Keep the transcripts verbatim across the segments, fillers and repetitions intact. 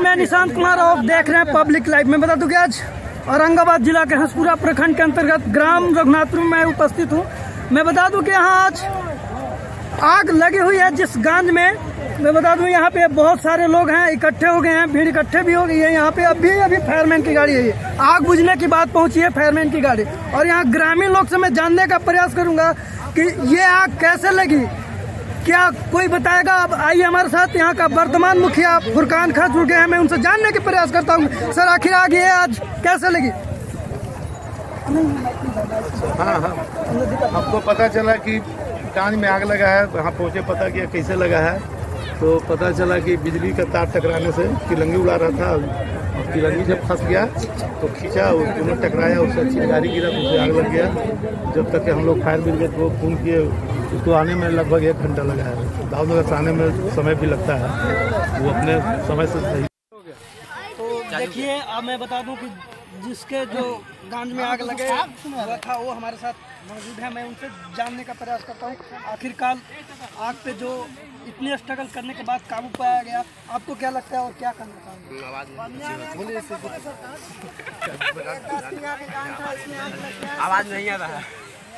मैं निशांत कुमार और देख रहे हैं पब्लिक लाइव। में बता दूं कि आज औरंगाबाद जिला के हंसपुरा प्रखंड के अंतर्गत ग्राम रघुनाथपुर में उपस्थित हूं। मैं बता दूं कि यहाँ आज आग लगी हुई है जिस गांज में। मैं बता दूं यहाँ पे बहुत सारे लोग हैं, इकट्ठे हो गए हैं, भीड़ इकट्ठे भी हो गई है। यहाँ पे अभी अभी फायरमैन की गाड़ी है, आग बुझने की बात पहुंची है फायरमैन की गाड़ी। और यहाँ ग्रामीण लोग से मैं जानने का प्रयास करूंगा कि ये आग कैसे लगी, क्या कोई बताएगा? अब आइए हमारे साथ यहाँ का वर्तमान मुखिया फुरकान खां जुड़ गए हैं, मैं उनसे जानने के प्रयास करता हूँ। सर, आखिर आग ये आज कैसे लगी? हाँ हाँ हमको पता चला कि कांज में आग लगा है, वहाँ पहुँचे, पता किया कैसे लगा है, तो पता चला कि बिजली का तार टकराने से तिलंगी उड़ा रहा था और तिलंगी जब फंस गया तो खींचा, उसमें टकराया, उससे अच्छी गाड़ी गिरा तो उसे आग लग गया। जब तक कि हम लोग फायर ब्रिगेड को फोन किए, उसको आने में लगभग एक घंटा लगा है। दाऊदनगर से आने में समय भी लगता है, वो अपने समय से सही। तो देखिए, अब मैं बता दूं कि जिसके जो गांज में आग लगे हुआ था वो हमारे साथ मौजूद है। मैं उनसे जानने का प्रयास करता हूँ आखिरकार आग पे जो इतनी स्ट्रगल करने के बाद काबू पाया गया, आपको क्या लगता है और क्या करना चाहेंगे? आवाज नहीं आ रहा है।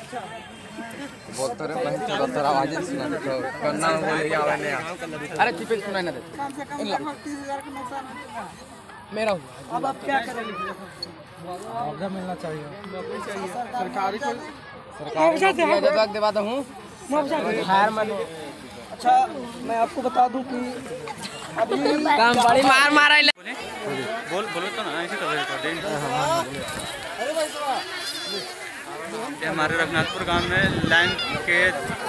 बहुत तरह बहन थोड़ा थोड़ा आवाज सुना तो करना बोले आवाज नहीं आ। अरे चिपे सुनाई ना दे। कम से कम तीस हजार का नुकसान मेरा हुआ। अब आप क्या करेंगे? मुआवजा मिलना चाहिए, सरकारी को सरकारी विभाग दिवाता हूँ फायर मैन। अच्छा, मैं आपको बता दूं कि अभी काम बड़ी मार मारा है। बोल बोलो तो ना, ऐसे तो रिकॉर्डिंग। ये हमारे रघुनाथपुर गांव में लाइन के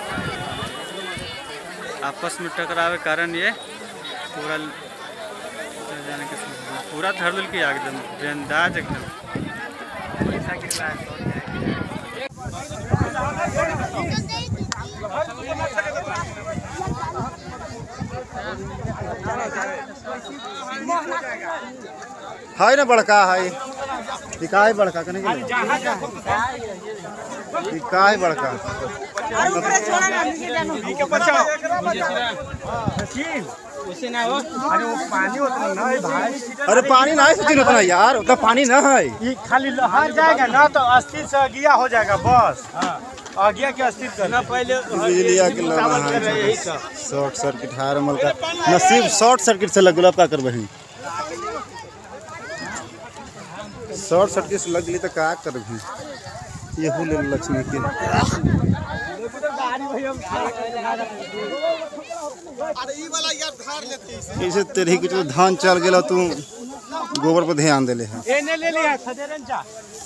आपस में टकराव के कारण ये पूरा जाने के पूरा धड़धुल की आग एकदम बेअंदाज एकदम पैसा गिर रहा है। हाय ना बड़का है दिखाई बड़का करने के दिखाई बड़का उसे ना हो। अरे वो पानी उतना ना है भाई। अरे पानी ना है सचिन, उतना यार उतना पानी ना है। ये खाली लहर जाएगा ना तो अस्थिर से अगिया हो जाएगा बस। अगिया के अस्थिर करना पहले बिजलिया के लगा शॉर्ट सर्किट हार मल का नसीब शॉर्ट सर्किट से लगल का कर बही शॉर्ट सर्किट से लगली तो का कर भी ये ले लक्ष्मी के ऐसे तेरे कुछ धान चल गया, तू गोबर पर ध्यान दे ले है। ले लिया खदेरन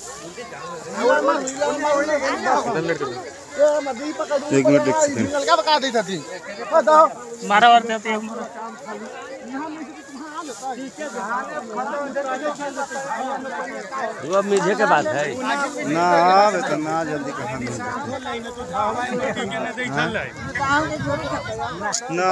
एक मिनट एक सेकंड मारा और देते हैं। वो मीठे के बात है ना, तो ना जल्दी कहाँ मिल ना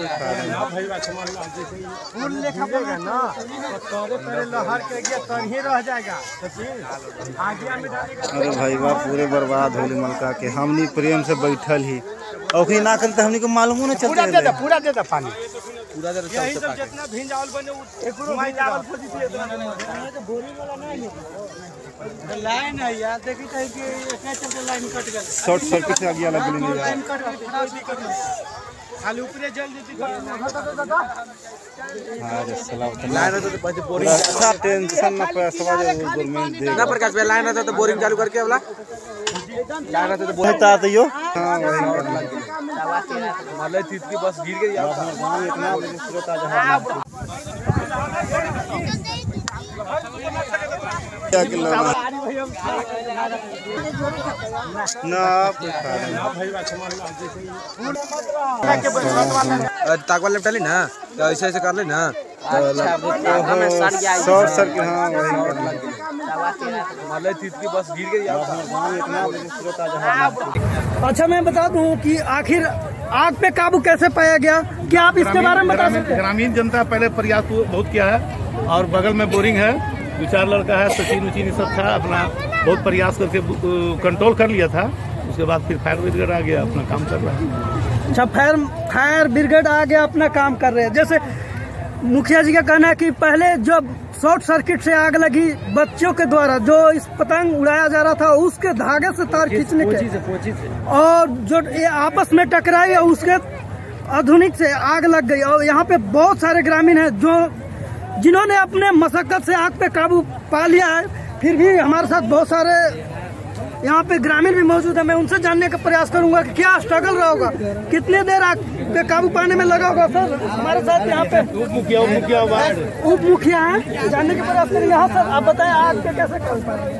अरे भाई वाह, पूरे बर्बाद होली मलका के। हमनी प्रेम से बैठल ही और ना करते हमनी को मालूम न चलता। पूरा दे पूरा दे पानी पूरा दे यही सब जितना भी चावल बने एकरो भाई चावल खोजी थी तो बोरी वाला नहीं है लाइन है यार। देखी कहीं कि एक चलते लाइन कट गई, शॉर्ट सर्किट से आगे लग गई यार। लाइन कट गई, खराब भी कर खाली ऊपरे जल देती दादा। अरे सलाम लाइन तो पहले बोरिंग ऐसा टेंशन ना पैसा गवर्नमेंट दे ना प्रकाश भाई। लाइन रहता तो बोरिंग चालू करके वाला लाइन रहता तो बहुत आता यो। हां वही माले तीत की बस गिर गई यार। गांव इतना बजे स्रोत आ जा क्या के लगा ना ताकवा लेफ्ट डाली ना तो ऐसे ऐसे कर ले ना शॉर्ट सर्किट। हाँ वही माले तीत की बस गिर गई यार। गांव इतना बजे स्रोत आ जा। अच्छा, मैं बता दूं कि आखिर आग पे काबू कैसे पाया गया, क्या आप इसके बारे में बता सकते हैं? ग्रामीण जनता पहले प्रयास बहुत किया है और बगल में बोरिंग है, दो चार लड़का है, सचिन उचिन सब था, अपना बहुत प्रयास करके कंट्रोल कर लिया था। उसके बाद फिर फायर ब्रिगेड आ गया, अपना काम कर रहा है। अच्छा, फायर फायर ब्रिगेड आ गया, अपना काम कर रहे हैं। जैसे मुखिया जी का कहना है कि पहले जब शॉर्ट सर्किट से आग लगी बच्चों के द्वारा जो इस पतंग उड़ाया जा रहा था उसके धागे से तार खींचने के से, पोची से। और जो ये आपस में टकराई और उसके आधुनिक से आग लग गई। और यहाँ पे बहुत सारे ग्रामीण हैं जो जिन्होंने अपने मशक्कत से आग पे काबू पा लिया है। फिर भी हमारे साथ बहुत सारे यहाँ पे ग्रामीण भी मौजूद है। मैं उनसे जानने का प्रयास करूंगा कि क्या स्ट्रगल रहा होगा, कितने देर आग पे काबू पाने में लगा होगा। सर हमारे साथ यहाँ पे उप मुखिया उप मुखिया उप मुखिया है, जानने का प्रयास करेंगे। हाँ सर, आप बताएं आग पे कैसे काबू पाए?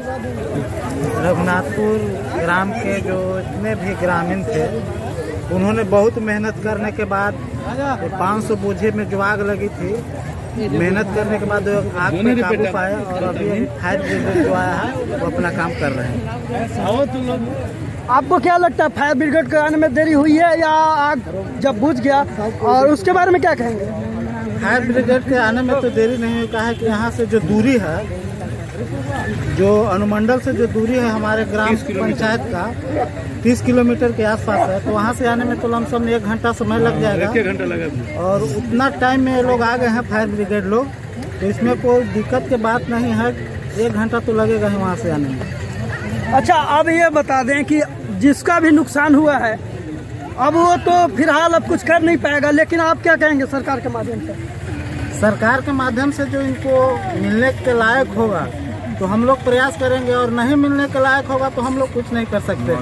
रघुनाथपुर ग्राम के जो जितने भी ग्रामीण थे उन्होंने बहुत मेहनत करने के बाद पाँच सौ बोझे में जो आग लगी थी, मेहनत करने के बाद आग पे काबू पाया और अभी फायर ब्रिगेड जो आया है वो अपना काम कर रहे हैं। आपको क्या लगता है फायर ब्रिगेड के आने में देरी हुई है या आग जब बुझ गया, और उसके बारे में क्या कहेंगे? फायर ब्रिगेड के आने में तो देरी नहीं हुई, कहा है कि यहाँ से जो दूरी है, जो अनुमंडल से जो दूरी है हमारे ग्राम पंचायत का तीस किलोमीटर के आसपास है, तो वहाँ से आने में तो लमसम एक घंटा समय लग जाएगा। एक घंटा लगा और उतना टाइम में लोग आ गए हैं फायर ब्रिगेड लोग, तो इसमें कोई दिक्कत की बात नहीं है। एक घंटा तो लगेगा ही वहाँ से आने में। अच्छा, अब ये बता दें कि जिसका भी नुकसान हुआ है अब वो तो फिलहाल अब कुछ कर नहीं पाएगा, लेकिन आप क्या कहेंगे सरकार के माध्यम से? सरकार के माध्यम से जो इनको मिलने के लायक होगा तो हम लोग प्रयास करेंगे, और नहीं मिलने के लायक होगा तो हम लोग कुछ नहीं कर सकते।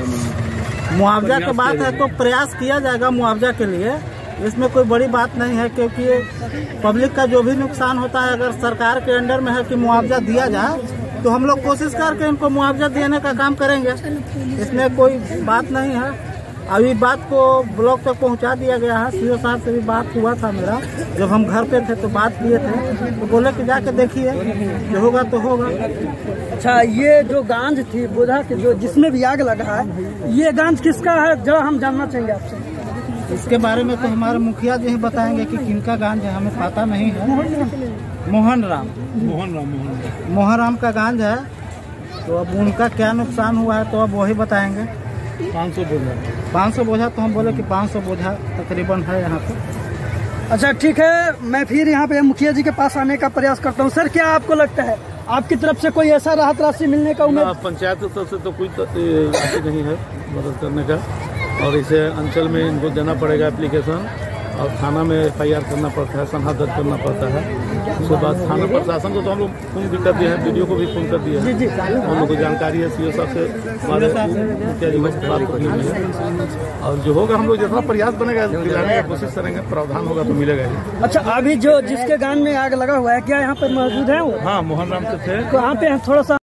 मुआवजा की बात है तो प्रयास किया जाएगा मुआवजा के लिए, इसमें कोई बड़ी बात नहीं है, क्योंकि पब्लिक का जो भी नुकसान होता है अगर सरकार के अंडर में है कि मुआवजा दिया जाए तो हम लोग कोशिश करके इनको मुआवजा देने का काम करेंगे। इसमें कोई बात नहीं है। अभी बात को ब्लॉक तक पहुंचा दिया गया है। सीओ साहब से भी बात हुआ था मेरा, जब हम घर पे थे तो बात किए थे, तो बोले कि जाके देखिए जो होगा तो होगा। अच्छा, ये जो गांज थी बोझा के जो जिसमें भी आग लगा है, ये गांज किसका है जो हम जानना चाहेंगे आपसे? इसके बारे में तो हमारे मुखिया जी ही बताएंगे कि किनका गांज है, हमें पता नहीं है। मोहन राम मोहन राम मोहन मोहन राम का गांज है, तो अब उनका क्या नुकसान हुआ है तो अब वही बताएंगे। पाँच सौ बोझा पाँच सौ बोझा तो हम बोले कि पाँच सौ बोझा तकरीबन है यहाँ पे। अच्छा ठीक है, मैं फिर यहाँ पे मुखिया जी के पास आने का प्रयास करता हूँ। सर, क्या आपको लगता है आपकी तरफ से कोई ऐसा राहत राशि मिलने का उम्मीद? पंचायत की तरफ से तो कोई राशि नहीं है मदद करने का, और इसे अंचल में इनको देना पड़ेगा एप्लीकेशन, और थाना में एफ आई आर करना पड़ता है, सनहा दर्ज करना पड़ता है। उसके बाद थाना प्रशासन को तो हम लोग फोन भी कर दिए हैं, वीडियो को भी फोन कर दिया है। हम लोग को जानकारी है सीओ साहब से, हमारे मुखिया जी से बात करनी है, और जो होगा हम लोग जितना प्रयास बनेगा दिलाने की कोशिश करेंगे, प्रावधान होगा तो मिलेगा ही। अच्छा, अभी जो जिसके गान में आग लगा हुआ है क्या यहाँ पे मौजूद है वो? हाँ, मोहन राम से थे। तो यहाँ पे थोड़ा सा